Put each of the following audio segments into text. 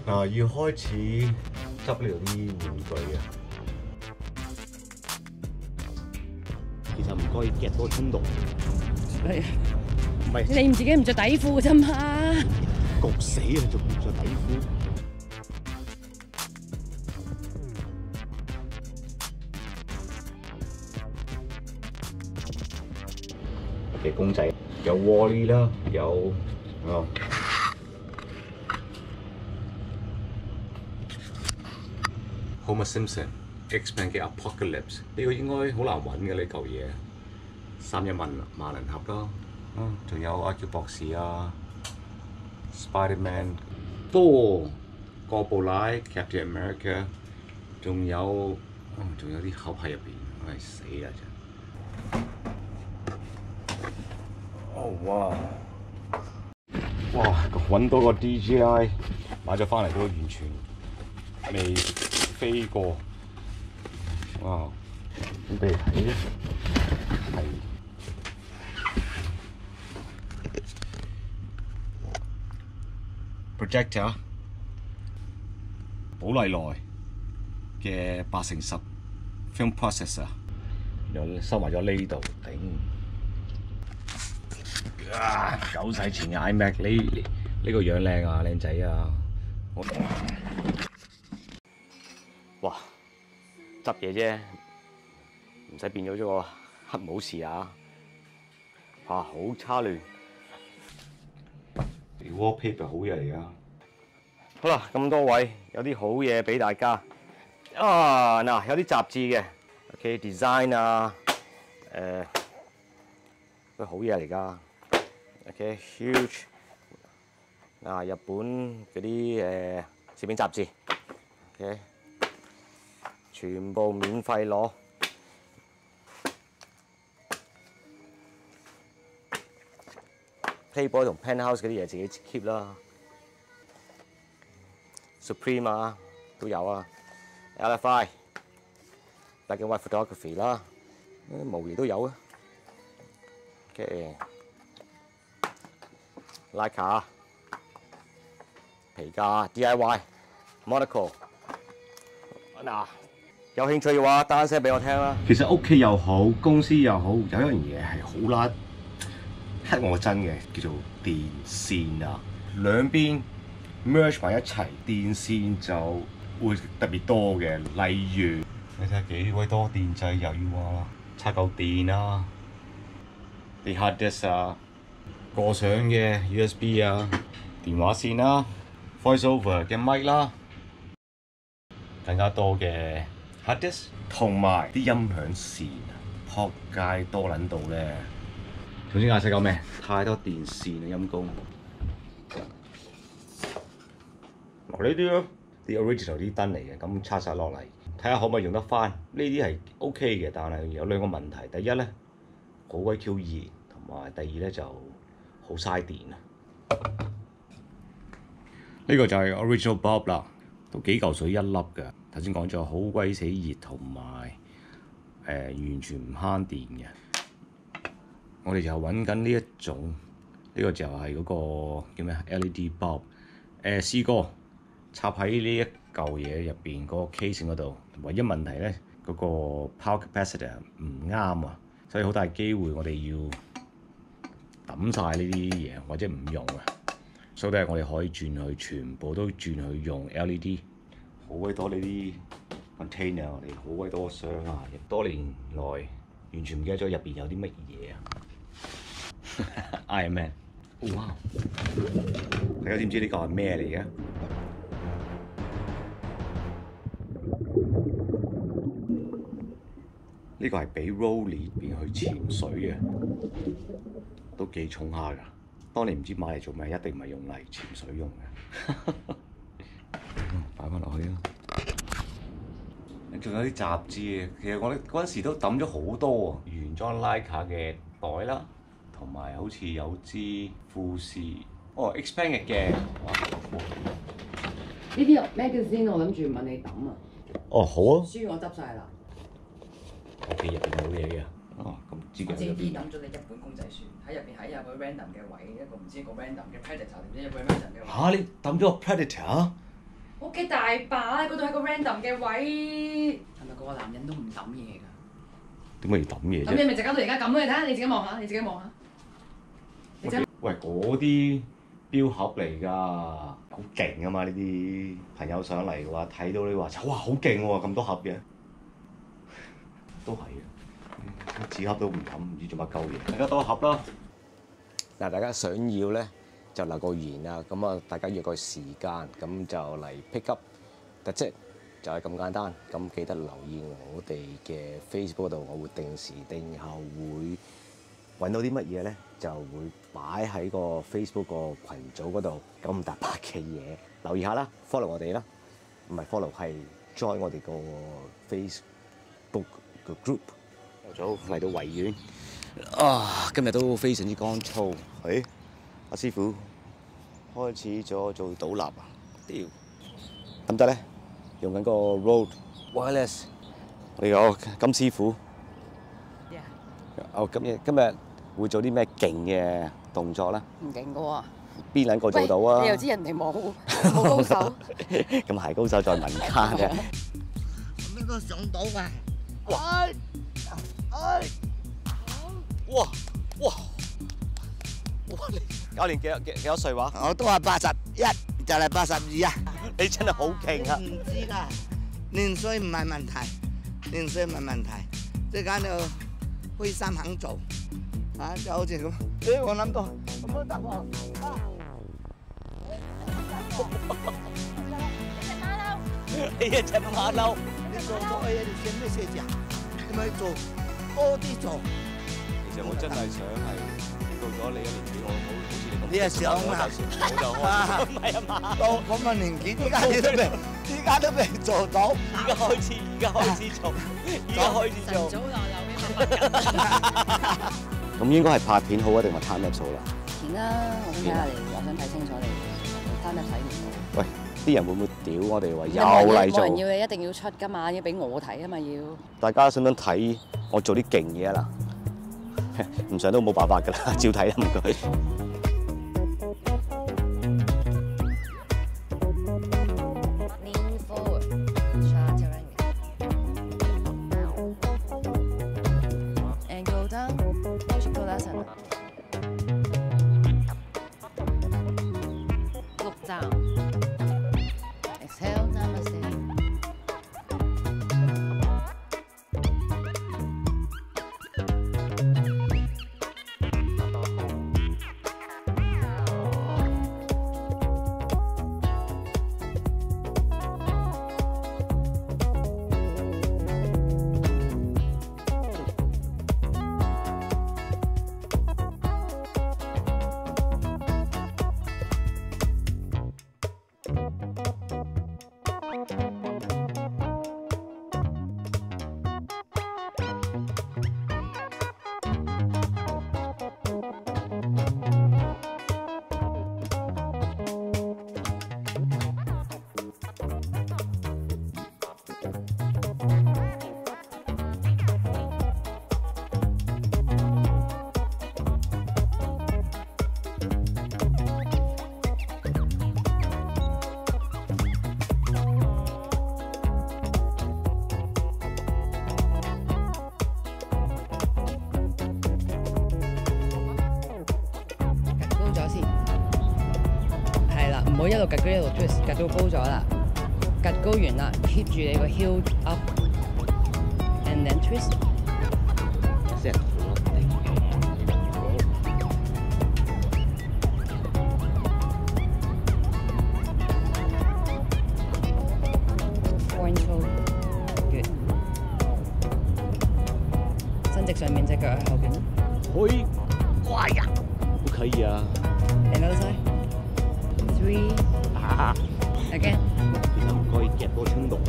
要開始執呢度啲玩具啊！其實唔該夾多衝動， 係唔係你唔自己唔着底褲啫嘛？ 焗死啊！你仲唔着底褲？嘅公仔有 Wall-E 啦，有Homer Simpson X-Men 嘅 Apocalypse 呢個應該好難揾嘅呢嚿嘢，311萬能俠啦，仲有阿喬博士啊 ，Spider-Man 多哥布拉 Captain America， 仲有啲盒喺入邊，唉死啦真！哦哇！哇！揾到個 DJI 買咗翻嚟都完全未飛過，哇！咁俾你睇咧，係projector 寶麗來嘅8乘10 film processor， 又收埋咗呢度頂。九世前嘅 iMac， 呢個樣靚啊，靚仔啊！哇，執嘢啫，唔使變咗個黑武士啊！哇，好差亂。wallpaper 好嘢嚟㗎。好啦，咁多位有啲好嘢俾大家。嗱，有啲雜誌嘅 ，OK design 啊，都好嘢嚟㗎。OK huge 日本嗰啲攝影雜誌 ，OK 全部免費攞。Playboy 同 Penthouse 嗰啲嘢自己 keep 啦。Supreme 啊都有啊 ，LFI Black and White Photography 啦，模擬都有啊。OK。Leica 皮架 DIY Monaco 嗱，有興趣嘅話單聲俾我聽啦。其實屋企又好，公司又好，有一樣嘢係好啦，乞我真嘅，叫做電線啊，兩邊 merge 埋一齊，電線就會特別多嘅。例如你睇下幾鬼多電掣，又要插嚿電啊，啲 hard disk 啊。過相嘅 USB 啊，電話線啦 ，VoiceOver 嘅咪啦，更加多嘅 hard disk 同埋啲音響線，撲街多撚到咧！頭先嗌細講咩？太多電線啊，陰公。呢啲咯，啲 original 啲燈嚟嘅，咁拆晒落嚟，睇下可唔可以用得翻？呢啲係 OK 嘅，但係有兩個問題。第一咧，好鬼 Q 熱，同埋第二咧就好嘥電啊！呢個就係 original bulb 啦，都幾嚿水一粒㗎。頭先講咗好鬼死熱，同埋完全唔慳電嘅。我哋就揾緊呢一種，呢個就係嗰個叫咩 LED bulb。試過插喺呢一嚿嘢入邊嗰個 casing 嗰度，唯一問題咧嗰個 power capacitor 唔啱啊，所以好大機會我哋要抌晒呢啲嘢或者唔用啊，所以我哋可以轉去全部都轉去用 LED， 好鬼多呢啲 container， 我哋好鬼多箱啊！多年來完全唔記得咗入邊有啲乜嘢啊！Iron Man， 哇！大家知唔知呢個係咩嚟嘅？呢個係俾 Rollie 邊去潛水嘅。都幾重下㗎，當你唔知買嚟做咩，一定唔係用嚟潛水用嘅。擺翻落去啦。仲有啲雜誌，其實我哋嗰陣時都抌咗好多喎，原裝 Leica 嘅袋啦，同埋好似有支富士Xpeng 嘅。 呢啲 magazine 我諗住問你抌啊。 哦，好啊。 書我執晒啦。 屋企入邊冇嘢嘅。咁自己我正 D 抌咗你一本公仔書喺入邊，喺有個 random 嘅位，一個唔知個 random 嘅 predator 定唔知有個 random 嘅位。 你抌咗個 predator？ 屋企大把，嗰度係個 random 嘅位。係咪個個男人都唔抌嘢㗎？ 點解要抌嘢啫？ 咁你咪就搞到而家咁咯？你睇下，你自己望下，你自己望下。 喂，嗰啲錶盒嚟㗎，好勁啊嘛！呢啲朋友上嚟嘅話，睇到你話哇好勁喎，咁多盒嘅，都係嘅。紙盒都唔抌，唔知做乜鳩嘢。大家多盒啦。嗱，大家想要咧就留個言啊，咁啊大家約個時間，咁就嚟 pick up。That's it，就係咁簡單。咁記得留意我哋嘅 Facebook 度，我會定時定候會揾到啲乜嘢咧，就會擺喺個 Facebook 個群組嗰度。咁大把嘅嘢，留意下啦 ，follow 我哋啦，唔係 follow 係 join 我哋個 Facebook 個 group。早嚟到維園啊！今日都非常之乾燥。誒，阿師傅開始咗做倒立啊！屌，得唔得咧？用緊個 Rode Wireless。我哋有金師傅。哦，今日會做啲咩勁嘅動作咧？ 唔勁嘅喎。 邊兩個做到啊？ 你又知人哋冇高手。 咁係高手在民間嘅。 咁應該上到㗎。 哇！哇！教練幾多歲話？ 我都話81，就嚟82啊！ 你真係好勁啊！ 唔知㗎，年歲唔係問題，年歲唔係問題，最緊要開心肯做啊！就好似咁，我諗到咁都得喎。 你一隻馬騮， 你做咗嘢，你寫咩寫字啊？你咪做多啲做。 其實我真係想係到咗你嘅年紀，我好似你咁。 你係想啊？ 我就開始，唔係啊嘛。 到咁嘅年紀，依家都未做到。 而家開始做，而家開始做。 早流流嘅咁應該係拍片好啊，定係 time lapse 好啦？ 片啦，我想睇下你，我想睇清楚你，time lapse睇唔到。 喂，啲人會唔會屌我哋話又嚟做？ 冇人要你一定要出㗎嘛，要俾我睇啊嘛要。 大家想唔想睇我做啲勁嘢啊？嗱，唔想都冇辦法㗎啦，照睇啦唔該。 唔好一路趌高一路 twist， 趌到高咗啦，趌高完啦 ，keep 住你個 heel up，and then twist。Point hold， good。伸直上面隻腳喺後邊。 可以，哇呀，都可以啊。 Another side。3 again。 其實唔該夾多衝動。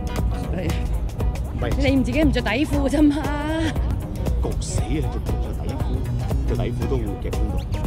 你唔自己唔着底褲啫嘛？ 焗死啊！着底褲都會夾衝動。